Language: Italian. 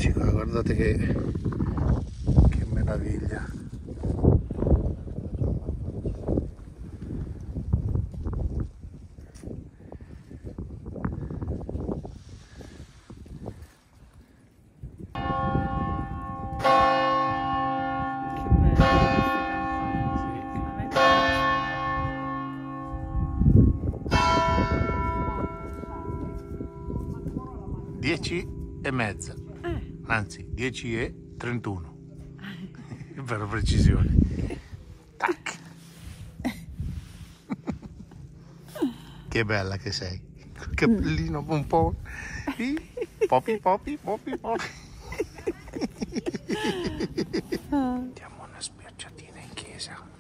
Eccoci qua, guardate che meraviglia. Che bello queste campane. 10:30, anzi 10:31 per precisione. Tac. Che bella che sei, col cappellino un po' popi. Diamo una spiaggiatina in chiesa.